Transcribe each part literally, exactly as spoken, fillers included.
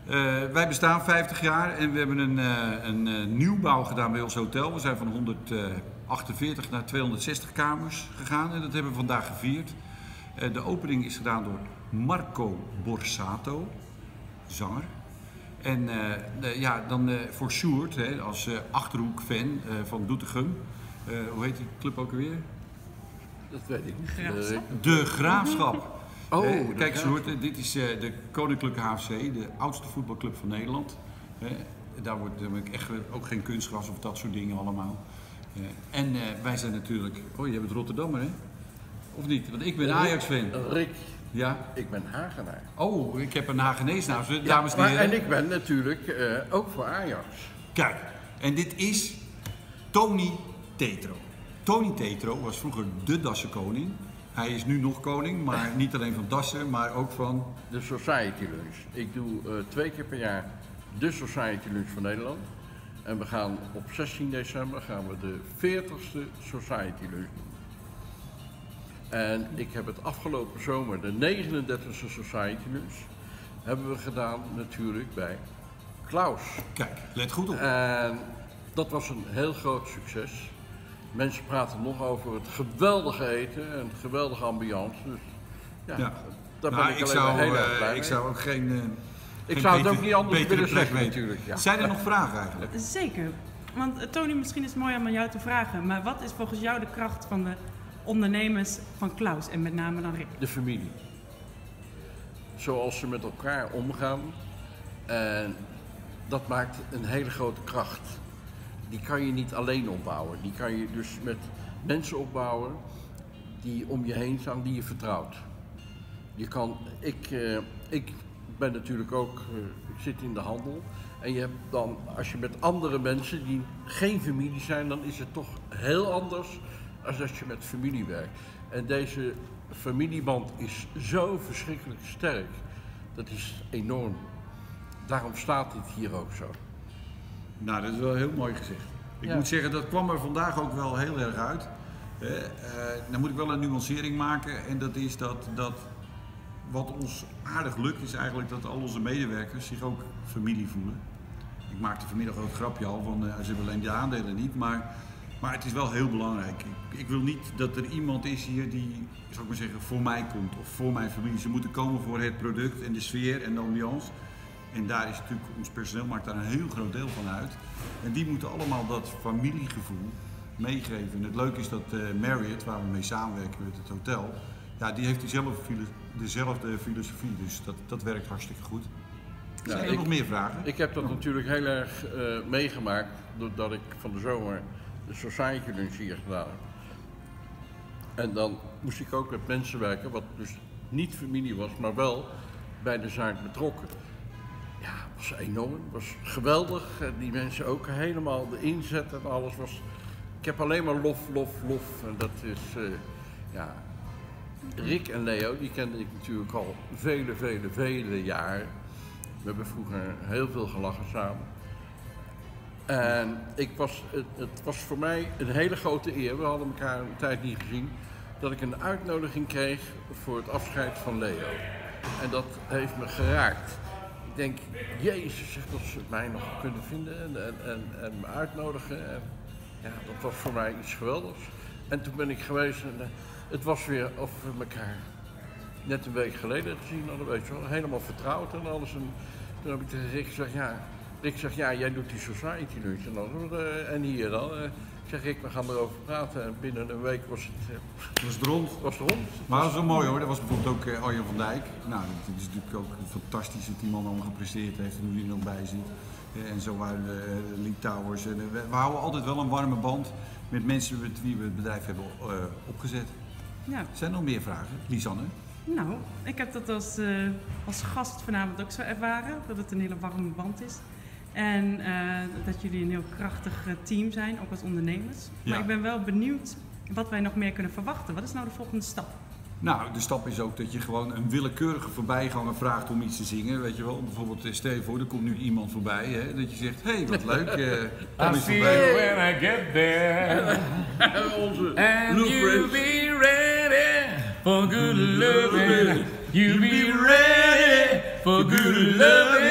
Uh, wij bestaan vijftig jaar en we hebben een, uh, een uh, nieuwbouw gedaan bij ons hotel. We zijn van honderdachtenveertig naar tweehonderdzestig kamers gegaan en dat hebben we vandaag gevierd. Uh, de opening is gedaan door Marco Borsato, zanger. En uh, uh, ja, dan uh, voor Sjoerd, hè, als uh, Achterhoek-fan uh, van Doetinchem. Uh, hoe heet die club ook alweer? Dat weet ik niet. Graafschap. De Graafschap. Oh, uh, kijk Sjoerd, uh, dit is uh, de Koninklijke H F C, de oudste voetbalclub van Nederland. Uh, daar wordt uh, echt ook geen kunstgras of dat soort dingen allemaal. Uh, en uh, wij zijn natuurlijk... Oh, je bent Rotterdammer, hè? Of niet? Want ik ben Ajax-fan. Rick. Ja? Ik ben Hagenaar. Oh, ik heb een Hagenees naam, ja, dames en heren. En ik ben natuurlijk uh, ook voor Ajax. Kijk, en dit is Tony Tetro. Tony Tetro was vroeger de Dassenkoning. Hij is nu nog koning, maar niet alleen van Dassen, maar ook van... De Society Lunch. Ik doe uh, twee keer per jaar de Society Lunch van Nederland. En we gaan op zestien december gaan we de veertigste Society Lunch doen. En ik heb het afgelopen zomer de negenendertigste Society Lunch hebben we gedaan natuurlijk bij Klaus. Kijk, let goed op. En dat was een heel groot succes. Mensen praten nog over het geweldige eten en het geweldige ambiance. Dus ja, ja. daar ben nou, ik, ik alleen zou, maar heel uh, erg blij Ik mee. zou ook geen... Uh, ik geen zou beter, het ook niet anders willen zeggen weten. natuurlijk. Ja. Zijn er nog vragen eigenlijk? Zeker. Want uh, Tony, misschien is het mooi om aan jou te vragen. Maar wat is volgens jou de kracht van de ondernemers van Klaus en met name dan Rick? De familie. Zoals ze met elkaar omgaan. En dat maakt een hele grote kracht. Die kan je niet alleen opbouwen. Die kan je dus met mensen opbouwen die om je heen staan, die je vertrouwt. Je kan, ik, uh, ik ben natuurlijk ook, uh, ik zit in de handel. En je hebt dan, als je met andere mensen die geen familie zijn, dan is het toch heel anders als als je met familie werkt. En deze familieband is zo verschrikkelijk sterk. Dat is enorm. Daarom staat dit hier ook zo. Nou, dat is wel heel mooi gezegd. Ik ja. moet zeggen, dat kwam er vandaag ook wel heel erg uit. Uh, uh, dan moet ik wel een nuancering maken. En dat is dat, dat wat ons aardig lukt, is eigenlijk dat al onze medewerkers zich ook familie voelen. Ik maakte vanmiddag ook het grapje al van, uh, ze hebben alleen de aandelen niet. Maar, maar het is wel heel belangrijk. Ik, ik wil niet dat er iemand is hier die, zou ik maar zeggen, voor mij komt. Of voor mijn familie. Ze moeten komen voor het product en de sfeer en de ambiance. En daar is natuurlijk, ons personeel maakt daar een heel groot deel van uit. En die moeten allemaal dat familiegevoel meegeven. En het leuke is dat uh, Marriott, waar we mee samenwerken met het hotel, ja, die heeft diezelfde, dezelfde filosofie. Dus dat, dat werkt hartstikke goed. Ja, Zijn er ik, nog meer vragen? Ik heb dat oh. natuurlijk heel erg uh, meegemaakt, doordat ik van de zomer de Society Lunch hier gedaan heb. En dan moest ik ook met mensen werken, wat dus niet familie was, maar wel bij de zaak betrokken. Ja, het was enorm, het was geweldig. Die mensen ook helemaal de inzet en alles was... Ik heb alleen maar lof, lof, lof. En dat is, uh, ja... Rick en Leo, die kende ik natuurlijk al vele, vele, vele jaren. We hebben vroeger heel veel gelachen samen. En ik was, het, het was voor mij een hele grote eer, we hadden elkaar een tijd niet gezien, dat ik een uitnodiging kreeg voor het afscheid van Leo. En dat heeft me geraakt. Ik denk, jezus, zeg, dat ze mij nog kunnen vinden en, en, en, en me uitnodigen. En, ja, dat was voor mij iets geweldigs. En toen ben ik geweest en uh, het was weer of we elkaar net een week geleden gezien hadden, weet je wel, helemaal vertrouwd en alles. En toen heb ik tegen Rick gezegd, ja, Rick zegt, ja, jij doet die Society Lunch en, dan, uh, en hier dan. Uh, ik zeg, Rick, we gaan erover praten en binnen een week was het, uh, was het rond. Was het rond. Maar dat was wel mooi hoor, dat was bijvoorbeeld ook uh, Arjan van Dijk. Nou, het is natuurlijk ook fantastisch wat die man allemaal gepresteerd heeft en hoe die er nog bij zit. Uh, en zo waren de uh, Lee Towers. En, uh, we, we houden altijd wel een warme band met mensen met wie we het bedrijf hebben uh, opgezet. Ja. Zijn er nog meer vragen? Lisanne? Nou, ik heb dat als, uh, als gast vanavond ook zo ervaren, dat het een hele warme band is. En uh, dat jullie een heel krachtig team zijn, ook als ondernemers. Ja. Maar ik ben wel benieuwd wat wij nog meer kunnen verwachten. Wat is nou de volgende stap? Nou, de stap is ook dat je gewoon een willekeurige voorbijganger vraagt om iets te zingen. Weet je wel, bijvoorbeeld stel je voor, er komt nu iemand voorbij, hè, dat je zegt, hé, hey, wat leuk, uh, kom eens voorbij. When I get there, Onze and you be ready for good loving. You be ready for good loving.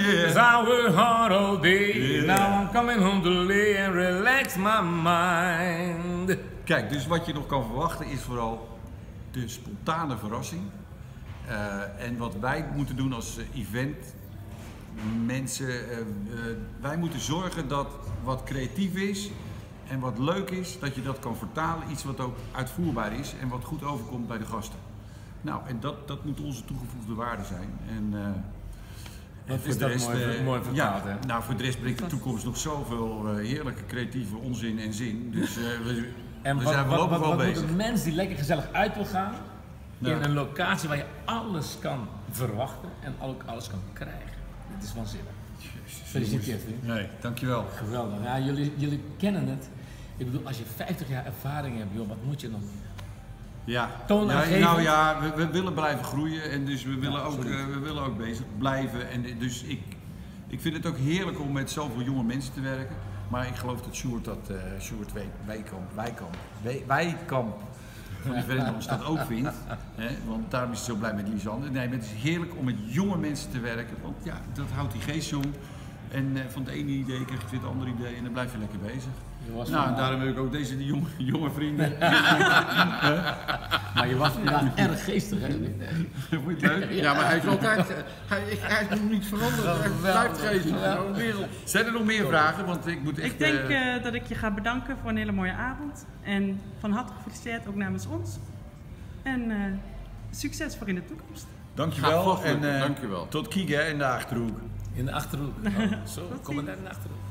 yeah. Cause I work hard all day. Yeah. Now I'm coming home to lay and relax my mind. Kijk, dus wat je nog kan verwachten is vooral de spontane verrassing. Uh, en wat wij moeten doen als uh, event, mensen, uh, uh, wij moeten zorgen dat wat creatief is en wat leuk is, dat je dat kan vertalen, iets wat ook uitvoerbaar is en wat goed overkomt bij de gasten. Nou, en dat, dat moet onze toegevoegde waarde zijn. En, uh, Wat voor is de dat rest, mooi, uh, mooi vertaald, ja, hè? nou, voor de rest brengt de toekomst nog zoveel uh, heerlijke creatieve onzin en zin. Dus uh, we, En we wat, zijn wat, voorlopig wat, wel wat moet bezig. een mens die lekker gezellig uit wil gaan, Ja. in een locatie waar je alles kan verwachten en ook alles kan krijgen. Dit is waanzinnig. Gefeliciteerd, vriend. Nee, dankjewel. Geweldig. Ja, jullie, jullie kennen het. Ik bedoel, als je vijftig jaar ervaring hebt, joh, wat moet je dan? Ja, Toonaangevend. ja nou ja, we, we willen blijven groeien en dus we willen, Ja, ook, absoluut. uh, we willen ook bezig blijven. En dus ik, ik vind het ook heerlijk om met zoveel jonge mensen te werken. Maar ik geloof dat Sjoerd, dat uh, Sjoerd Wij- Wijkamp, Wijkamp, Wij- Wijkamp van die Verenigde dat ook vindt. Hè? Want daarom is hij zo blij met Lisanne. Nee, maar het is heerlijk om met jonge mensen te werken. Want ja, dat houdt die geest jong. En uh, van het ene idee krijg je weer het andere idee en dan blijf je lekker bezig. Je was Nou, en vandaag- daarom heb ik ook deze die jonge, jonge vrienden. Maar je was vandaag erg geestig, hè? Vond je het leuk? Ja, maar hij is altijd, hij, hij is nog niet veranderd. Hij blijft geestig. Ja. Zo'n wereld. Zijn er nog meer vragen? Want ik moet echt... Ik denk eh, uh, dat ik je ga bedanken voor een hele mooie avond. En van harte gefeliciteerd ook namens ons. En uh, succes voor in de toekomst. dankjewel. Ga vast en lukken, eh, dankjewel. tot Kieke in de Achterhoek. In de Achterhoek. Oh, zo, kom maar naar de Achterhoek.